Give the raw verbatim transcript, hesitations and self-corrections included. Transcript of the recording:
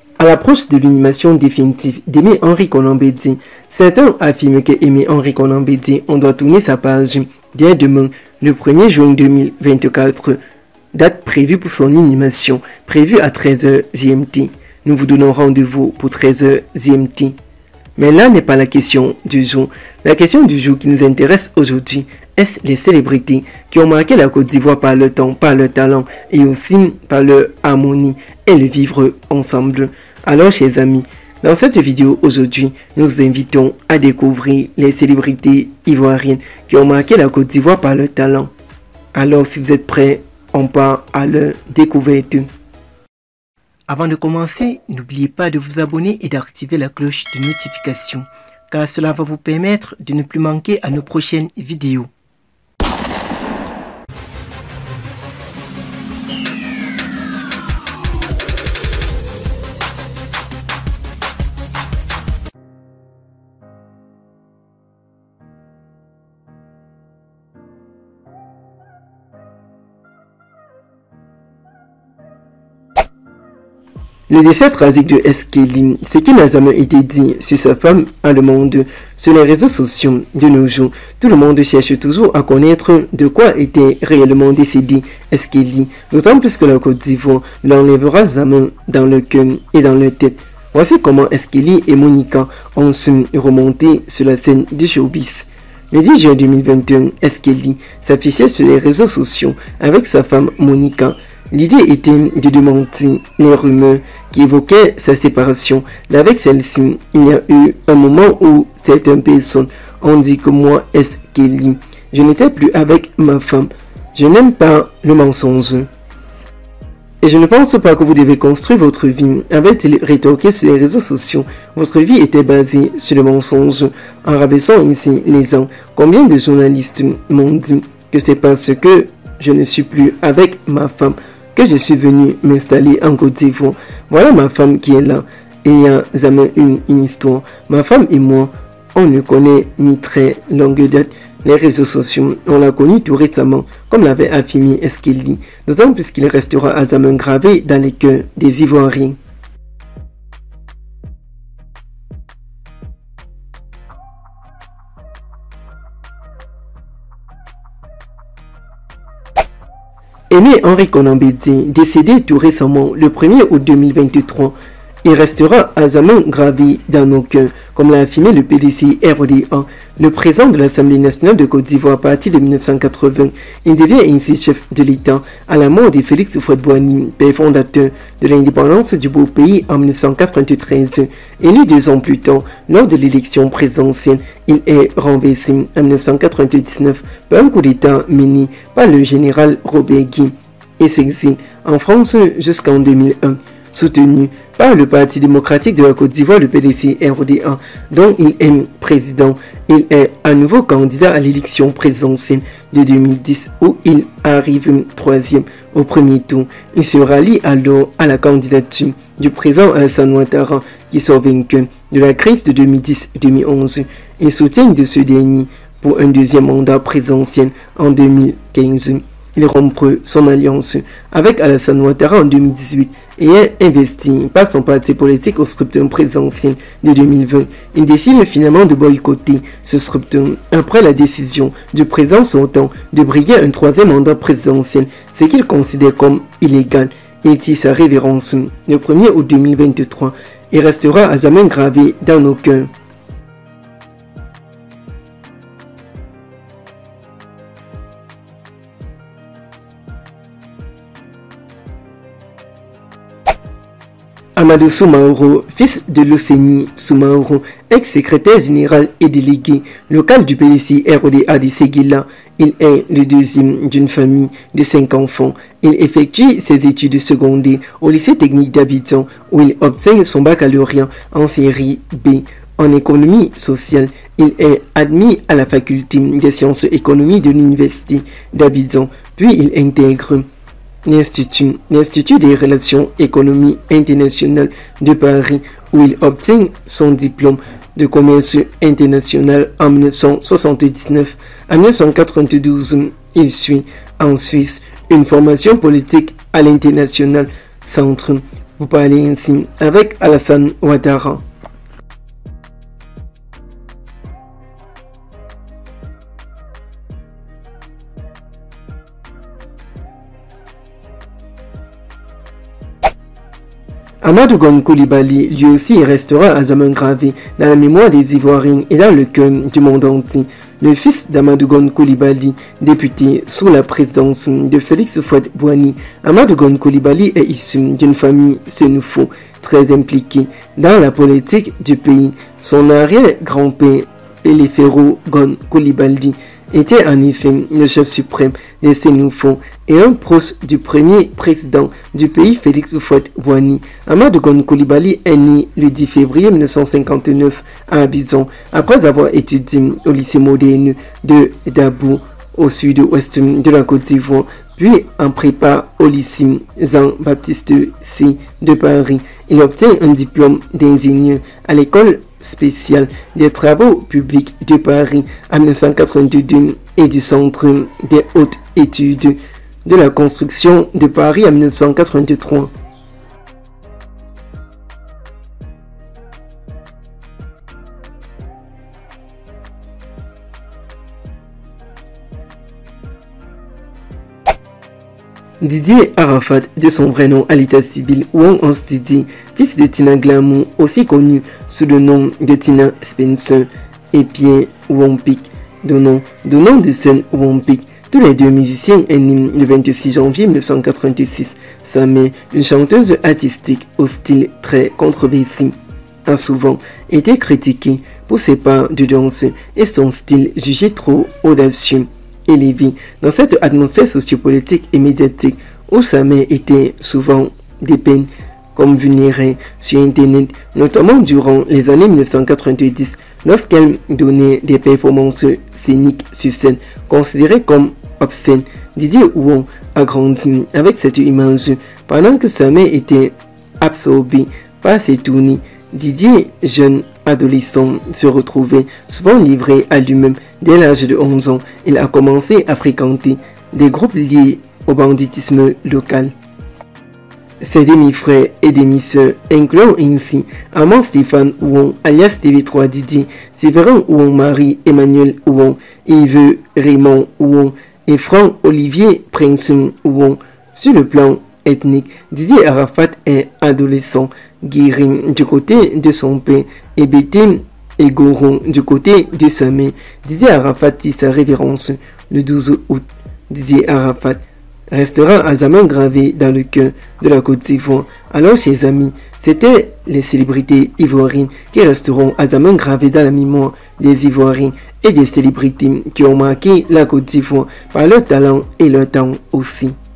À l'approche de l'inhumation définitive d'Aimé-Henri Konan-Bédié, certains affirment que Aimé-Henri Konan-Bédié, on doit tourner sa page dès demain, le premier juin deux mille vingt-quatre, date prévue pour son inhumation, prévue à treize heures G M T. Nous vous donnons rendez-vous pour treize heures G M T. Mais là n'est pas la question du jour. La question du jour qui nous intéresse aujourd'hui est les célébrités qui ont marqué la Côte d'Ivoire par leur temps, par leur talent et aussi par leur harmonie et le vivre ensemble. Alors, chers amis, dans cette vidéo aujourd'hui, nous vous invitons à découvrir les célébrités ivoiriennes qui ont marqué la Côte d'Ivoire par leur talent. Alors, si vous êtes prêts, on part à leur découverte. Avant de commencer, n'oubliez pas de vous abonner et d'activer la cloche de notification, car cela va vous permettre de ne plus manquer à nos prochaines vidéos. Le décès tragique de Eskelly, ce qui n'a jamais été dit sur sa femme à le monde, sur les réseaux sociaux de nos jours, tout le monde cherche toujours à connaître de quoi était réellement décédé Eskelly, d'autant plus que la Côte d'Ivoire l'enlèvera jamais dans le cœur et dans leur tête. Voici comment Eskelly et Monica ont su remonter sur la scène du showbiz. Le dix juin deux mille vingt et un, Eskelly s'affichait sur les réseaux sociaux avec sa femme Monica. L'idée était de démentir les rumeurs qui évoquaient sa séparation. Avec celle-ci, il y a eu un moment où certaines personnes ont dit que moi, Eskelly, je n'étais plus avec ma femme. Je n'aime pas le mensonge. Et je ne pense pas que vous devez construire votre vie, avait-il rétorqué sur les réseaux sociaux. Votre vie était basée sur le mensonge. En rabaissant ici les gens, combien de journalistes m'ont dit que c'est parce que je ne suis plus avec ma femme que je suis venu m'installer en Côte d'Ivoire. Voilà ma femme qui est là. Il y a jamais une, une histoire. Ma femme et moi, on ne connaît ni très longue date. Les réseaux sociaux, on l'a connu tout récemment, comme l'avait affirmé Eskelly, d'autant plus qu'il restera à jamais gravé dans les cœurs des Ivoiriens. Aimé-Henri Konan-Bédié, décédé tout récemment le premier août deux mille vingt-trois, il restera à jamais gravé dans nos cœurs, comme l'a affirmé le P D C R D A, le président de l'Assemblée nationale de Côte d'Ivoire à partir de mille neuf cent quatre-vingts. Il devient ainsi chef de l'État à la mort de Félix Houphouët-Boigny, père fondateur de l'indépendance du beau pays en mille neuf cent quatre-vingt-treize. Élu deux ans plus tard, lors de l'élection présidentielle, il est renversé en mille neuf cent quatre-vingt-dix-neuf par un coup d'État mené par le général Robert Guy et s'exile en France jusqu'en deux mille un. Soutenu par le Parti démocratique de la Côte d'Ivoire, le P D C R D A, dont il est président. Il est à nouveau candidat à l'élection présidentielle de deux mille dix où il arrive troisième au premier tour. Il se rallie alors à la candidature du président Alassane Ouattara qui sort vainqueur de la crise de deux mille dix deux mille onze. Il soutient de ce dernier pour un deuxième mandat présidentiel en deux mille quinze. Il rompt son alliance avec Alassane Ouattara en deux mille dix-huit et est investi par son parti politique au scrutin présidentiel de deux mille vingt. Il décide finalement de boycotter ce scrutin après la décision du président sortant de briguer un troisième mandat présidentiel, ce qu'il considère comme illégal. Il tire sa révérence le premier août deux mille vingt-trois et restera à jamais gravé dans nos cœurs. Amadou Soumaoro, fils de Loseni Soumaoro, ex-secrétaire général et délégué local du P D C R D A de Séguéla. Il est le deuxième d'une famille de cinq enfants. Il effectue ses études secondaires au lycée technique d'Abidjan où il obtient son baccalauréat en série B. En économie sociale, il est admis à la faculté des sciences économiques de l'université d'Abidjan, puis il intègre l'Institut, l'Institut des relations économiques internationales de Paris, où il obtient son diplôme de commerce international en mille neuf cent soixante-dix-neuf. En mille neuf cent quatre-vingt-douze, il suit en Suisse une formation politique à l'international centre Vous parlez ainsi avec Alassane Ouattara. Amadou Gon Coulibaly, lui aussi, restera à jamais gravé dans la mémoire des Ivoiriens et dans le cœur du monde entier. Le fils d'Amadou Gon Coulibaly, député sous la présidence de Félix Houphouët-Boigny, Amadou Gon Coulibaly est issu d'une famille sénoufo très impliquée dans la politique du pays. Son arrière-grand-père, Elefero Gon Coulibaly, était en effet le chef suprême des Sénoufos et un proche du premier président du pays, Félix Houphouët-Boigny. Amadou Gon Coulibaly est né le dix février mille neuf cent cinquante-neuf à Abidjan, après avoir étudié au lycée moderne de Dabo, au sud-ouest de la Côte d'Ivoire, puis en prépa au lycée Jean-Baptiste C de Paris. Il obtient un diplôme d'ingénieur à l'école spéciale des travaux publics de Paris en mille neuf cent quatre-vingt-deux et du Centre des hautes études de la construction de Paris en mille neuf cent quatre-vingt-trois. Didier Arafat, de son vrai nom à l'état civil, Ouang Ance Didier, fils de Tina Glamour, aussi connu sous le nom de Tina Spencer, et Pierre Wompik, donnant de nom de scène Wompik. Tous les deux musiciens est né le vingt-six janvier mille neuf cent quatre-vingt-six. Sa mère, une chanteuse artistique au style très controversé, a souvent été critiquée pour ses pas de danse et son style jugé trop audacieux. Élevé dans cette atmosphère sociopolitique et médiatique où sa mère était souvent dépeinte comme vulnérée sur Internet, notamment durant les années mille neuf cent quatre-vingt-dix, lorsqu'elle donnait des performances scéniques sur scène considérées comme obscènes. Didier Ouang a grandi avec cette image pendant que sa mère était absorbée par ses tournées. Didier, jeune adolescent, se retrouvait souvent livré à lui-même. Dès l'âge de onze ans, il a commencé à fréquenter des groupes liés au banditisme local. Ses demi-frères et demi-sœurs incluant ainsi Amand Stéphane Ouang, alias T V trois Didier, Séverin Ouang Marie, Emmanuel Ouang, Yves Raymond Ouang et Franck Olivier Prince Ouang. Sur le plan ethnique, Didier Arafat est adolescent, guéri du côté de son père et Bété et Goron du côté de sa mère. Didier Arafat dit sa révérence le douze août. Didier Arafat restera à jamais gravé dans le cœur de la Côte d'Ivoire. Alors, ses amis, c'étaient les célébrités ivoiriennes qui resteront à jamais gravées dans la mémoire des Ivoiriens et des célébrités qui ont marqué la Côte d'Ivoire par leur talent et leur temps aussi.